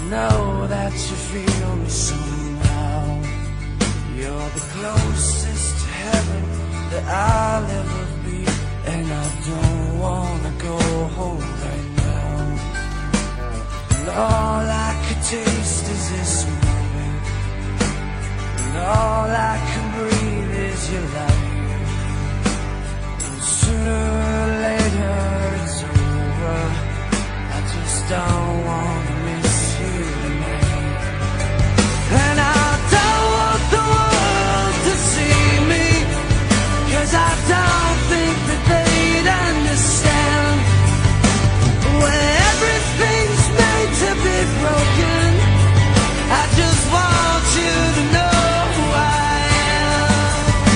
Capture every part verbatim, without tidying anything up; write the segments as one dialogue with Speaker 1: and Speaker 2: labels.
Speaker 1: know that you feel me somehow. You're the closest to heaven that I'll ever be, and I don't wanna go home right now. And all I could taste is this moment, and all I can breathe is your light. And sooner or later it's over. I just don't wanna miss you tonight. And I don't want the world to see me, 'cause I don't think that they'd understand. When everything's made to be broken, I just want you to know who I am.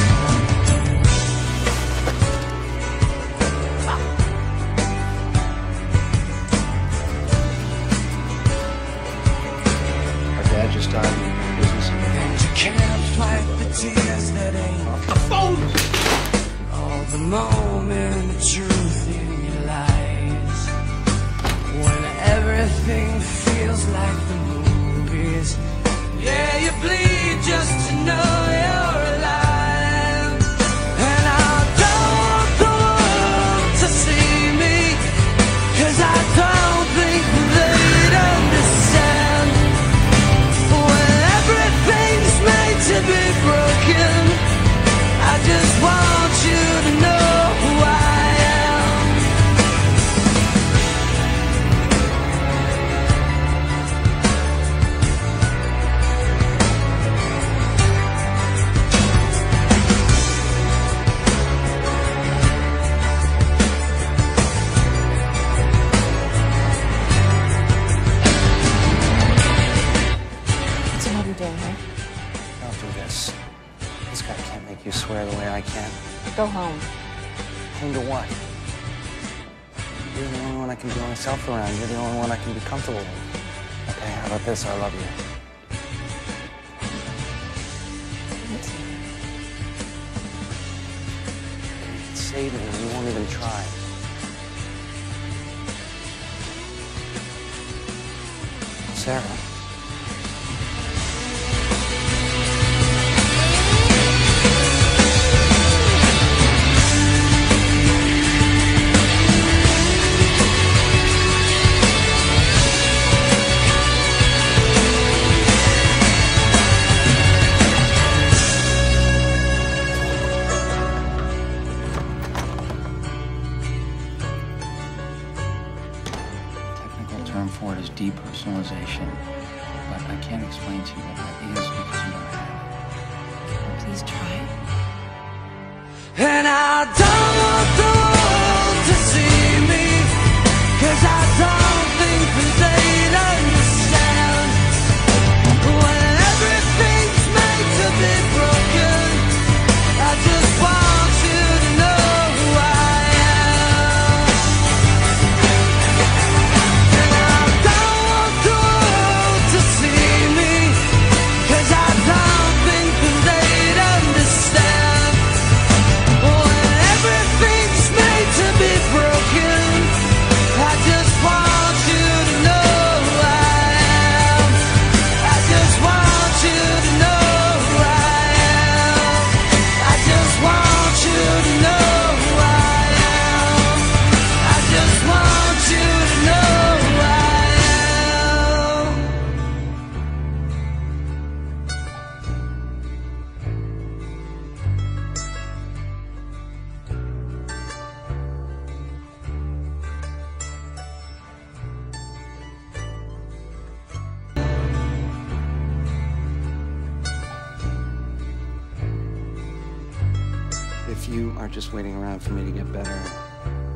Speaker 2: Our dad just died in business.
Speaker 1: And you can't fight the tears that ain't
Speaker 2: The phone!
Speaker 1: all the moment of truth in your lies. When everything feels like the movies, yeah, you bleed just to know you're alive. And I don't want the world to see me, 'cause I don't think they'd understand. When everything's made to be broken, I just want you to know who I am.
Speaker 3: So what are you doing here?
Speaker 2: Don't do this. This guy can't make you swear the way I can.
Speaker 3: Go home.
Speaker 2: Home to what? You're the only one I can be myself around. You're the only one I can be comfortable with. Okay, how about this? I love you. Save me, and you won't even try. Sarah. Technical term for it is depersonalization, but I can't explain to you what that is because you don't have it.
Speaker 3: Please try.
Speaker 1: And I don't want the world to see me, 'cause I don't think that they'd understand. When everything's made to be broken, I just want you to know who I am. And I don't want the world to see me, 'cause I don't think that they'd understand. When everything's made to be broken, I just want you to know who I am. I just want you to know who I am. I just want you to know who I am. I just want you to know who I am.
Speaker 2: If you are just waiting around for me to get better,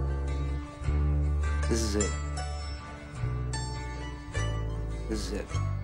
Speaker 2: this is it. This is it.